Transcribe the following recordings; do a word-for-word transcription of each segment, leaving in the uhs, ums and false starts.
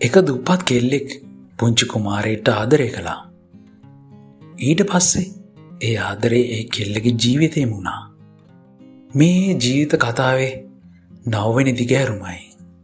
එක දුප්පත් කෙල්ලෙක් පුංචි කුමාරයට ආදරය කළා. ඊට පස්සේ ඒ ආදරේ ඒ කෙල්ලගේ ජීවිතේම වුණා. මේ ජීවිත කතාවේ නවවෙනි දිගෑරුමයි.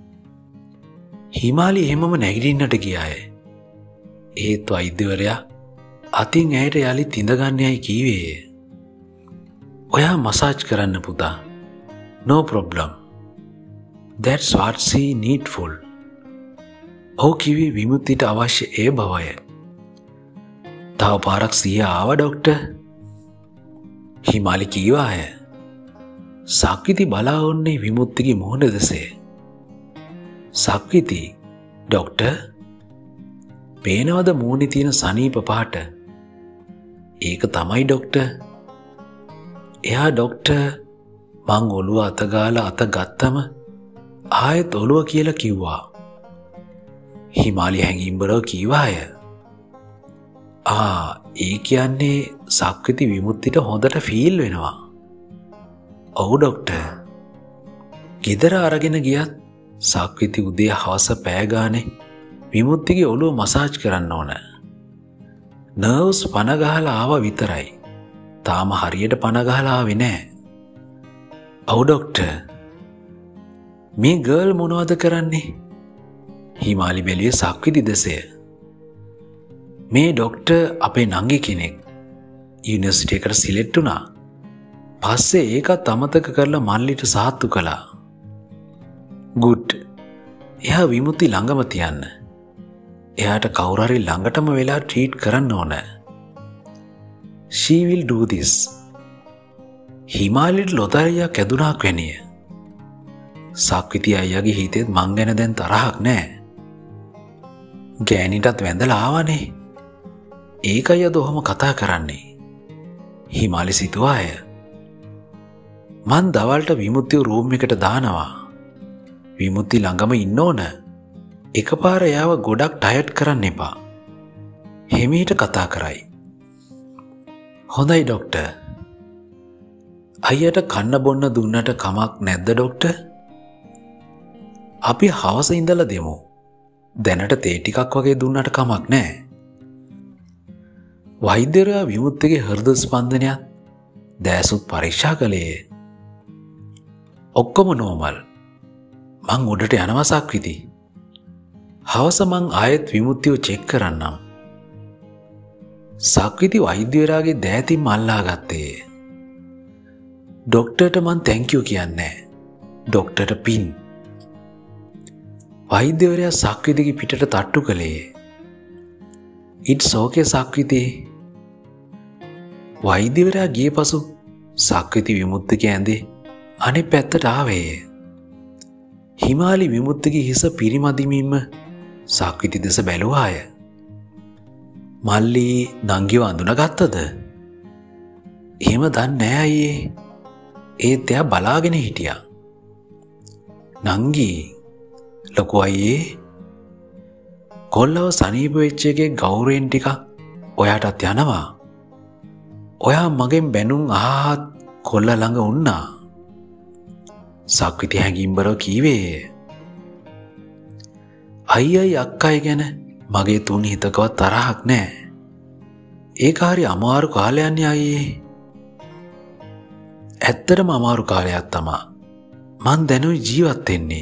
හිමාලි එහෙමම නැගිටින්නට ගියාය. ඒත් වෛද්‍යවරයා අතින් ඇයට යලිත් ඉඳගන්නයයි කීවේය. ඔයා මසාජ් කරන්න පුතා. No problem. That's what she needful. ඔහු කිව්වේ විමුක්තියට අවශ්‍ය ඒ බවය. තව පාරක් සිය ආවා ඩොක්ටර්. හිමාලි කීවාය. සක්විති බලා ඔන්නේ විමුක්තිගේ මුහුණ දෙසේ. සක්විති ඩොක්ටර් පේනවද මූණේ තියෙන සනීප පාට? ඒක තමයි ඩොක්ටර්. එයා ඩොක්ටර් මං ඔළුව අත ගාලා අත ගත්තම ආයෙත් ඔළුව කියලා කිව්වා. හිමාලි හැඟීම්බරව කීවාය. ආ ඒ කියන්නේ සක්විති විමුක්තිට හොඳට ෆීල් වෙනවා. ඔව් ඩොක්ටර්. ගෙදර අරගෙන ගියත් සක්විති උදේ හවස පෑ ගානේ විමුක්තිගේ ඔළුව මසාජ් කරන්න ඕන. නර්ව්ස් පන ගහලා ආවා විතරයි. තාම හරියට පන ගහලා ආවේ නෑ. ඔව් ඩොක්ටර්. මේ ගර්ල් මොනවද කරන්නේ? හිමාලි බැලුවේ සක්විති දෙසය. මේ ඩොක්ටර් අපේ නංගි කෙනෙක්. යුනිවර්සිටි එකට සිලෙක්ට් වුණා. පස්සේ ඒකත් අමතක කරලා මල්ලිට සාත්තු කළා. ගුඩ්. එයා විමුක්ති ළඟම තියන්න. එයාට කවුරු හරි ළඟටම වෙලා ට්‍රීට් කරන්න ඕන. She will do this. හිමාලිට ලොතරැයියක් ඇදුනාක් වැනිය. සක්විති අයියාගේ හිතේත් මං ගැන දැන් තරහක් නෑ. ගෑනිටත් වැඳලා ආවනේ. ඒකයි අද ඔහොම කතා කරන්නේ. හිමාලි සිතුවාය. මං දවල්ට විමුක්තිව රූම් එකට දානවා. විමුක්ති ළඟම ඉන්න ඕන. එකපාර එයාව ගොඩක් ටයර්ඩ් කරන්න එපා. හිමීට කතා කරයි. හොඳයි ඩොක්ටර්. අයියට කන්න බොන්න දුන්නට කමක් නැද්ද ඩොක්ටර්? අපි හවස ඉඳලා දෙමු. දැනට තේ ටිකක් වගේ දුන්නට කමක් නැහැ. වෛද්‍යවරයා විමුක්තිගේ හෘද ස්පන්දනයත් දැසුත් පරීක්ෂා කළේ. ඔක්කොම නෝමල්. මං උඩට යනවා සක්විති. හවස මං ආයෙත් විමුක්තිව චෙක් කරන්නම්. සක්විති වෛද්‍යවරයාගේ දෑතින් මල්ලා ගත්තේ. ඩොක්ටර්ට මං තැන්කියු කියන්නේ. ඩොක්ටර්ට පින්. වෛද්‍යවරයා සක්විතිගේ පිටට තට්ටු කළේ. ඉට්ස් ඕකේ සක්විති. වෛද්‍යවරයා ගිය පසු සක්විති විමුක්තිගේ ඇඳේ අනිත් පැත්තට ආවේ. හිමාලි විමුක්තිගේ හිස පිරිමදිමින්ම සක්විති දෙස බැලුවාය. මල්ලි නංගිව අඳුනගත්තද? එහෙම දන්නේ නෑ අයියේ. ඒත් එයා බලාගෙන හිටියා. නංගි ලොකු අයියේ කොල්ලව සනීප වෙච්ච එකේ ගෞරවයෙන් ටිකක් ඔයාටත් යනවා. ඔයා මගෙන් බැනුම් අහත් කොල්ල ළඟ වුණා. සක්විති හැඟීම්බරව කීවේ. අයියයි අක්කයි ගැන මගේ තුන් හිතකවත් තරහක් නෑ. ඒක හරි අමාරු කාලයක්නේ අයියේ. ඇත්තටම අමාරු කාලයක් තමා. මං දැනුයි ජීවත් වෙන්නේ.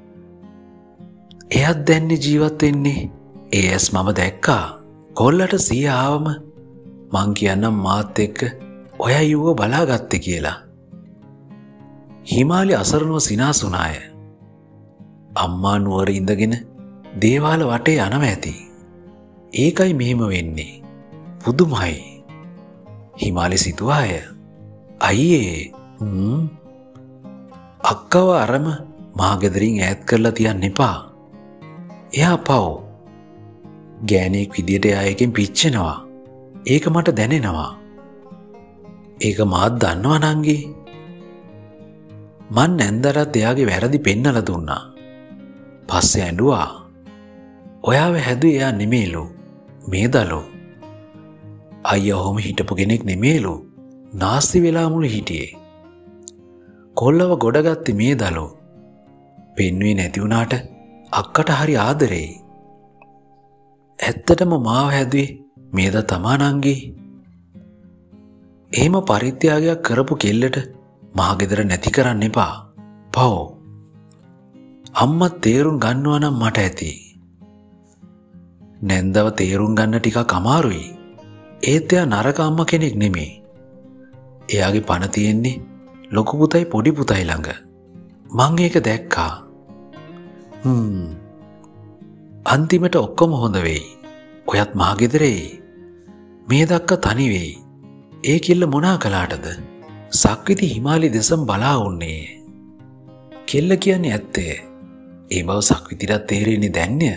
එයත් දැන්නේ ජීවත් වෙන්නේ. ඒස් මම දැක්කා. කොල්ලට සිය ආවම මං කියන්නම් මාත් එක්ක ඔයා යුව බලාගත්තේ කියලා. හිමාලි අසරණව සිනාසුනාය. අම්මා නුවර ඉඳගෙන දේවාල වටේ යනව ඇති. ඒකයි මෙහෙම වෙන්නේ. පුදුමයි. හිමාලි සිතුවාය. අයියේ හ්ම් අක්කව අරම මාගෙදරින් ඈත් කරලා තියන්න එපා. එයා පව්. ගෑණියෙක් විදියට එයා එකෙන් පිච්චෙනවා. ඒක මට දැනෙනවා. ඒක මාත් දන්නවා නංගි. මන් නැන්දරත් එයාගේ වැරදි පෙන්නලා දුන්නා. පස්සේ ඇඬුවා. ඔයාව හැදුවේ එයා නෙමේලු. මේ දලෝ. අයියා ඔහොම හිටපු කෙනෙක් නෙමේලු. නාස්ති වෙලා මුළු හිටියේ. කොල්ලව ගොඩගත්තේ මේ දලෝ. පෙන්වේ නැති වුණාට අක්කට හරි ආදරෙයි. ඇත්තටම මාව හැදුවේ මේද තමානංගී. එහෙම පරිත්‍යාගයක් කරපු කෙල්ලට මහගෙදර නැති කරන්න එපා. පව්. අම්මා තේරුම් ගන්නවා නම් මට ඇති. නැන්දව තේරුම් ගන්න ටිකක් අමාරුයි. ඒත් එයා නරක අම්මා කෙනෙක් නෙමෙයි. එයාගේ පණ තියෙන්නේ ලොකු පුතයි පොඩි පුතයි ළඟ. මං ඒක දැක්කා. හ්ම්. අන්තිමට ඔක්කොම හොඳ වෙයි. ඔයත් මහගෙදරේ. මේ දක්ක තනි වෙයි. ඒ කෙල්ල මොනා කළාටද? සක්විති හිමාලි දෙසම බලා උන්නේ. කෙල්ල කියන්නේ ඇත්තේ. ඒ බව සක්විතිට තේරෙන්නේ දැන්නේ.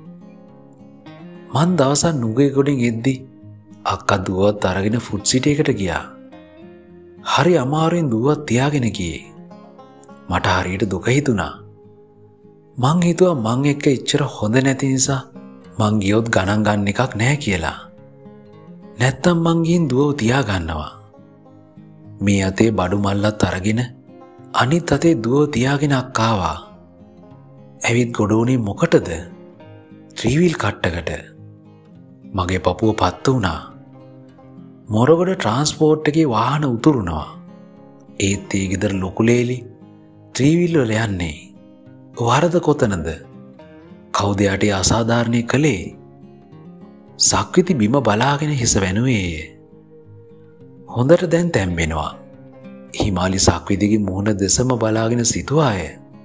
මන් දවසක් නුගේ ගොඩින් එද්දි අක්කා දුවත් අරගෙන ෆුඩ් සිටි එකට ගියා. හරි අමාරුවෙන් දුවත් තියාගෙන ගියේ. මට හරියට දුක හිතුණා. මං හිතුවා මං එක්ක එච්චර හොඳ නැති නිසා මං ගියොත් ගණන් ගන්න එකක් නැහැ කියලා. නැත්තම් මං ගිහින් දුවව තියා ගන්නවා. මේ අතේ බඩු මල්ලත් අරගෙන අනිත් අතේ දුවව තියාගෙන අක්කාවා. ඇවිත් ගොඩ උනේ මොකටද? ත්‍රිවිල් කට්ටකට. මගේ පපුව පත්ත වුණා. මොරගොඩ ට්‍රාන්ස්පෝර්ට් එකේ වාහන උතුරුනවා. ඒත් ඒ ගෙදර ලොකු ලේලි ත්‍රිවිල් වල යන්නේ. වරද කොතනද? කවුද යට අසාධාරණය කළේ? සක්විති බිම බලාගෙන හිස වැනුවේ. හොඳට දැන් තැම්බෙනවා. හිමාලි සක්විතිගේ මුහුණ දෙසම බලාගෙන සිතුවාය.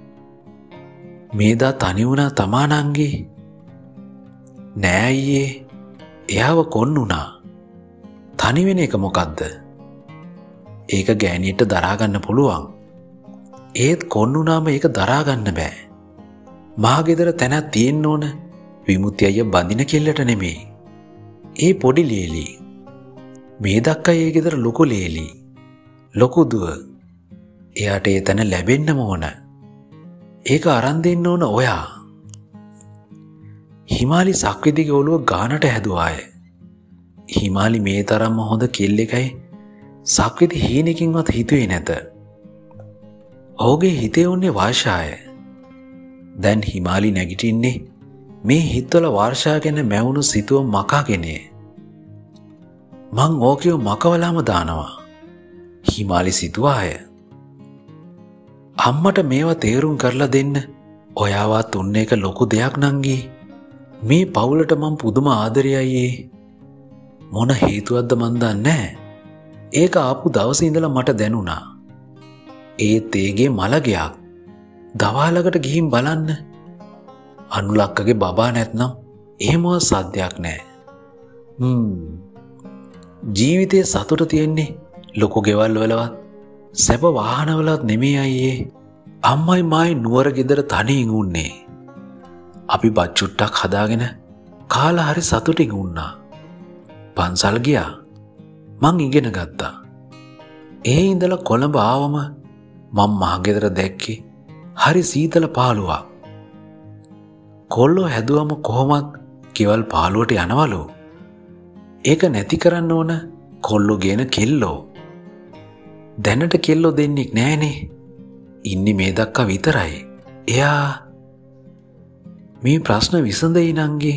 මේදා තනි වුණා තමානංගේ. නෑ අයියේ. එයාව කොන්නුණා. තනි වෙන එක මොකද්ද? ඒක ගෑණියට දරා ගන්න පුළුවන්. ඒත් කොන්නුනාම ඒක දරා ගන්න බෑ. මහගෙදර තැනක් තියෙන්න ඕන. විමුක්ති අයිය බඳින කෙල්ලට නෙමෙයි. ඒ පොඩි ලේලි. මේ දක්කා ඒ ගෙදර ලොකු ලේලි. ලොකු දුව. එයාට ඒ තැන ලැබෙන්නම ඕන. ඒක අරන් දෙන්න ඕන ඔයා. හිමාලි සක්විතිගේ ඔළුව ගානට හැදුවාය. හිමාලි මේ තරම්ම හොඳ කෙල්ලෙකයි සක්විති හීනකින්වත් හිතුවේ නැත. ඔහුගේ හිතේ උන්නේ වර්ෂාය. දැන් හිමාලි නැගිටින්නේ මේ හිතවල වර්ෂා ගැන මැවුණු සිතුව මකාගෙනේ. මං ඕකෙව මකවලාම දානවා. හිමාලි සිතුවාය. අම්මට මේවා තේරුම් කරලා දෙන්න ඔයාවත් උන්න එක ලොකු දෙයක් නංගී. මේ පවුලට මං පුදුම ආදරයයි. මොන හේතුවක්ද මන් දන්නේ නැහැ. ඒක ආපු දවසේ ඉඳලා මට දැනුණා. ඒත් ඒගේ මලගයක් දවාලකට ගිහින් බලන්න. අනුලක්කගේ බබා නැත්නම් එහෙමවත් සද්දයක් නැහැ. හ්ම්. ජීවිතේ සතුට තියෙන්නේ ලොකු ගෙවල් වලවත් සැප වාහනවලත් නෙමෙයි අයියේ. අම්මයි මායි නුවර ගෙදර තනියෙන් උන්නේ. අපි බත් චුට්ටක් හදාගෙන කාලා හරි සතුටින් වුණා. පන්සල් ගියා. මං ඉගෙන ගත්තා. ඒ ඉඳලා කොළඹ ආවම මම මහගෙදර දැක්කේ හරි සීතල පාළුවක්. කොල්ලෝ හැදුවම කොහොමත් කෙවල් පාළුවට යනවලු. ඒක නැති කරන්න ඕන කොල්ලෝ ගේන කෙල්ලෝ. දැනට කෙල්ලෝ දෙන්නෙක් නෑනේ. ඉන්නේ මේ දක්කා විතරයි. එයා මේ ප්‍රශ්න විසඳෙයි නංගි.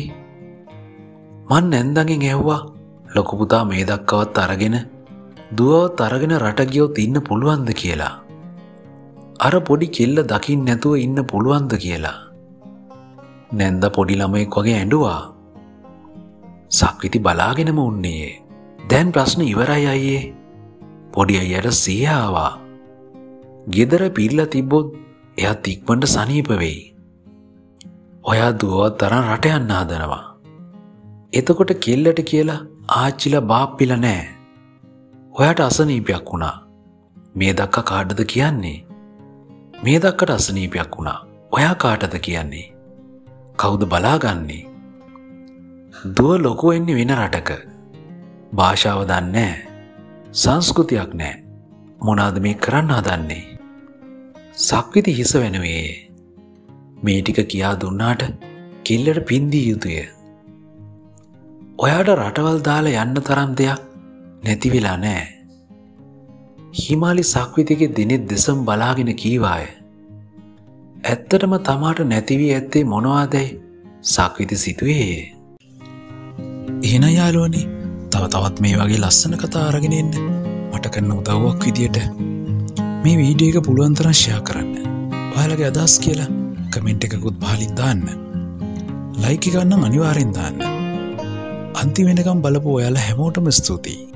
මන් නැන්දගෙන් ඇහුවා ලොකු පුතා මේ දක්කවත් අරගෙන දුවවත් අරගෙන රට ගියොත් ඉන්න පුළුවන්ද කියලා. අර පොඩි කෙල්ල දකින්න නැතුව ඉන්න පුළුවන්ද කියලා. නැන්ද පොඩි ළමෙක් වගේ ඇඬුවා. සක්විති බලාගෙනම උන්නේ. දැන් ප්‍රශ්න ඉවරයි අයියේ. පොඩි අයියට සිහිය ආවා. ගෙදර පිරලා තිබ්බොත් එයාත් ඉක්මනට සනීප වෙයි. ඔයා දුවවත් තරම් රට යන්න හදනවා. එතකොට කෙල්ලට කියලා ආච්චිලා බාප්පිලා නැහැ. ඔයාට අසනීපයක් වුණා. මේ දක්කා කාටද කියන්නේ? මේ දක්කට අසනීපයක් වුණා. ඔයා කාටද කියන්නේ? කවුද බලාගන්නේ? දුව ලොකු වෙන්නේ වෙන රටක. භාෂාව දන්නේ නැහැ. සංස්කෘතියක් නැහැ. මොනවාද මේ කරන්න හදන්නේ? සක්විති හිස වෙනුවේ. මේ ටික කියා දුන්නාට කෙල්ලට පින්දිය යුතුය. ඔයාට රටවල් දාලා යන්න තරම් දෙයක් නැති වෙලා නැහැ. හිමාලි සක්විතිගේ දිනෙත් දෙසම බලාගෙන කීවාය. ඇත්තටම තමාට නැති වී ඇත්තේ මොනවාදයි සක්විති සිතුවේ. එහෙනම් යාළුවනේ තව තවත් මේ වගේ ලස්සන කතා අරගෙන එන්න මට කරන උදව්වක් විදියට මේ වීඩියෝ එක පුළුවන් තරම් ෂෙයා කරන්න. ඔයාලගේ අදහස් කියලා කමෙන්ට් එකකුත් පහලින් දාන්න. ලයික් එක නම් අනිවාර්යෙන් දාන්න. අන්තිම වෙනකම් බලපු ඔයාලා හැමෝටම ස්තුතියි.